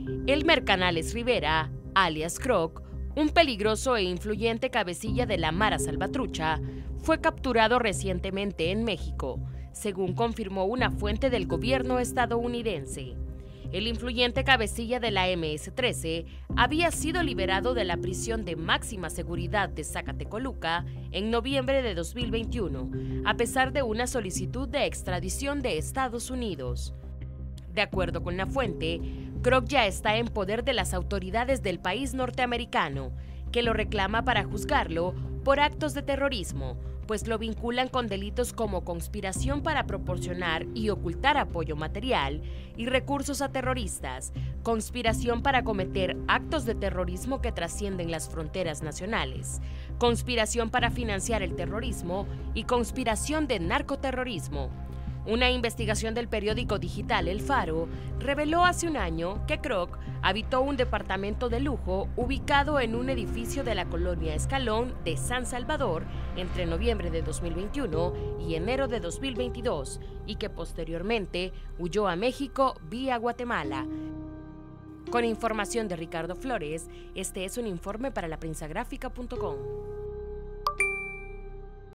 Elmer Canales Rivera, alias Croc, un peligroso e influyente cabecilla de la Mara Salvatrucha, fue capturado recientemente en México, según confirmó una fuente del gobierno estadounidense. El influyente cabecilla de la MS-13 había sido liberado de la prisión de máxima seguridad de Zacatecoluca en noviembre de 2021, a pesar de una solicitud de extradición de Estados Unidos. De acuerdo con la fuente, Croc ya está en poder de las autoridades del país norteamericano, que lo reclama para juzgarlo por actos de terrorismo, pues lo vinculan con delitos como conspiración para proporcionar y ocultar apoyo material y recursos a terroristas, conspiración para cometer actos de terrorismo que trascienden las fronteras nacionales, conspiración para financiar el terrorismo y conspiración de narcoterrorismo. Una investigación del periódico digital El Faro reveló hace un año que Croc habitó un departamento de lujo ubicado en un edificio de la colonia Escalón de San Salvador entre noviembre de 2021 y enero de 2022 y que posteriormente huyó a México vía Guatemala. Con información de Ricardo Flores, este es un informe para laprensagrafica.com.